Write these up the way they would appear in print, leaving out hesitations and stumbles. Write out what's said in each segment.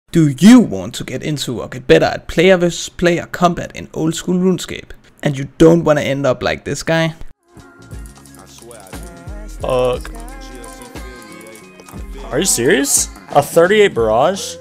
Do you want to get into or get better at player vs player combat in old school RuneScape? And you don't want to end up like this guy? Fuck. Are you serious? A 38 barrage?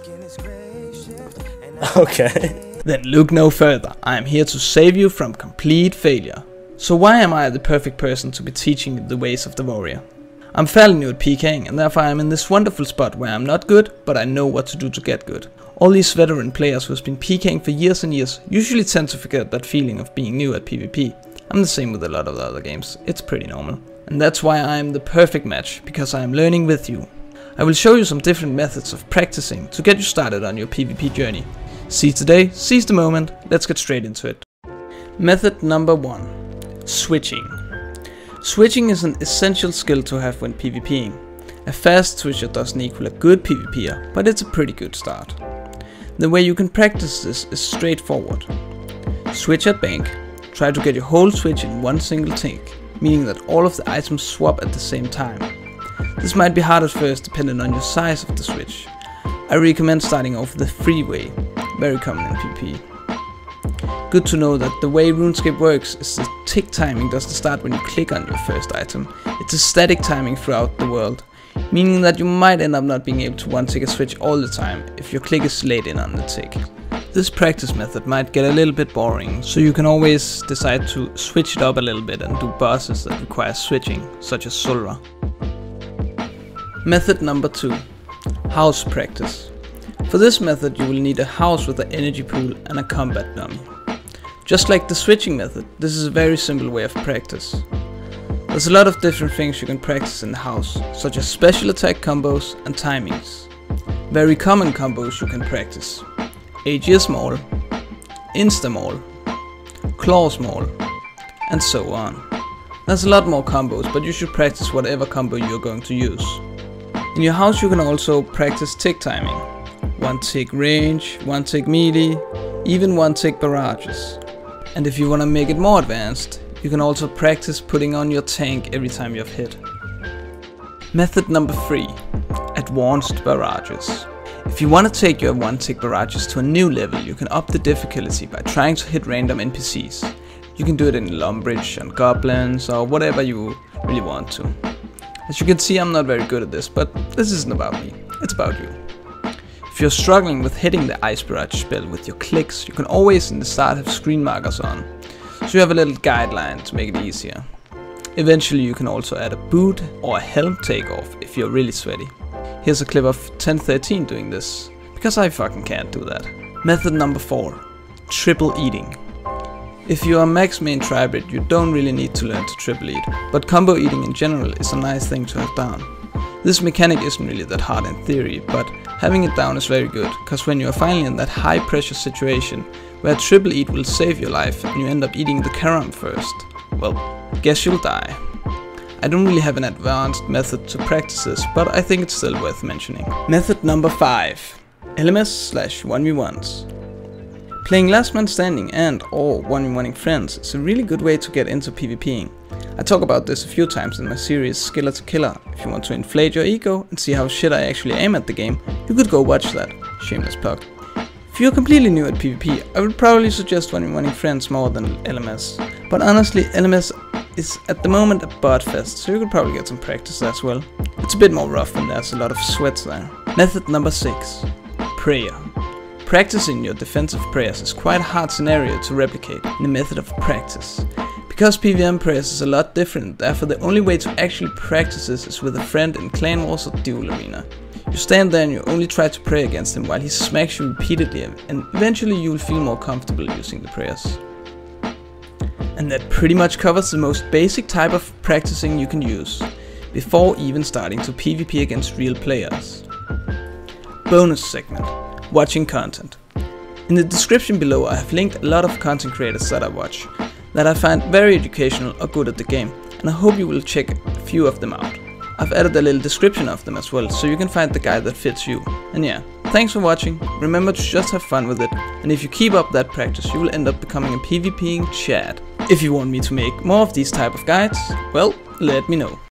Okay. Then look no further. I am here to save you from complete failure. So why am I the perfect person to be teaching you the ways of the warrior? I'm fairly new at pking, and therefore I'm in this wonderful spot where I'm not good, but I know what to do to get good. All these veteran players who's been pking for years and years usually tend to forget that feeling of being new at PvP. I'm the same with a lot of the other games, it's pretty normal. And that's why I am the perfect match, because I am learning with you. I will show you some different methods of practicing to get you started on your PvP journey. Seize the day, seize the moment, let's get straight into it. Method number 1. Switching. Switching is an essential skill to have when PvPing. A fast switcher doesn't equal a good PvPer, but it's a pretty good start. The way you can practice this is straightforward. Switch at BONK. Try to get your whole switch in one single tick, meaning that all of the items swap at the same time. This might be hard at first depending on your size of the switch. I recommend starting off the free way, very common in PvP. Good to know that the way RuneScape works is the tick timing doesn't start when you click on your first item. It's a static timing throughout the world, meaning that you might end up not being able to one-tick a switch all the time if your click is late in on the tick. This practice method might get a little bit boring, so you can always decide to switch it up a little bit and do bosses that require switching, such as Zulrah. Method number 2. House practice. For this method you will need a house with an energy pool and a combat dummy. Just like the switching method, this is a very simple way of practice. There's a lot of different things you can practice in the house, such as special attack combos and timings. Very common combos you can practice: AG Maul, Insta Maul, Claws Maul, and so on. There's a lot more combos, but you should practice whatever combo you're going to use. In your house you can also practice tick timing. 1 tick range, 1 tick melee, even 1 tick barrages. And if you want to make it more advanced, you can also practice putting on your tank every time you have hit. Method number 3. Advanced barrages. If you want to take your 1-tick barrages to a new level, you can up the difficulty by trying to hit random NPCs. You can do it in Lumbridge, on goblins, or whatever you really want to. As you can see, I'm not very good at this, but this isn't about me, it's about you. If you're struggling with hitting the Ice Barrage spell with your clicks, you can always in the start have screen markers on, so you have a little guideline to make it easier. Eventually you can also add a boot or a helm takeoff if you're really sweaty. Here's a clip of 1013 doing this, because I fucking can't do that. Method number 4. Triple eating. If you are max main Tribrid, you don't really need to learn to triple eat, but combo eating in general is a nice thing to have down. This mechanic isn't really that hard in theory, but having it down is very good, cause when you are finally in that high pressure situation where triple eat will save your life and you end up eating the Karam first, well, guess you'll die. I don't really have an advanced method to practice this, but I think it's still worth mentioning. Method number 5. LMS/1v1s. Playing last man standing and or 1v1ing friends is a really good way to get into PvPing. I talk about this a few times in my series Skiller to Killer. If you want to inflate your ego and see how shit I actually aim at the game, you could go watch that. Shameless plug. If you're completely new at PvP, I would probably suggest 1v1ing friends more than LMS. But honestly, LMS is at the moment a bot fest, so you could probably get some practice as well. It's a bit more rough and there's a lot of sweats there. Method number 6. Prayer. Practicing your defensive prayers is quite a hard scenario to replicate in a method of practice. Because PvM prayers is a lot different, therefore the only way to actually practice this is with a friend in Clan Wars or Duel Arena. You stand there and you only try to pray against him while he smacks you repeatedly, and eventually you will feel more comfortable using the prayers. And that pretty much covers the most basic type of practicing you can use, before even starting to PvP against real players. Bonus segment. Watching content. In the description below I have linked a lot of content creators that I watch, that I find very educational or good at the game, and I hope you will check a few of them out. I've added a little description of them as well, so you can find the guide that fits you. And yeah, thanks for watching, remember to just have fun with it, and if you keep up that practice you will end up becoming a PvPing Chad. If you want me to make more of these type of guides, well, let me know.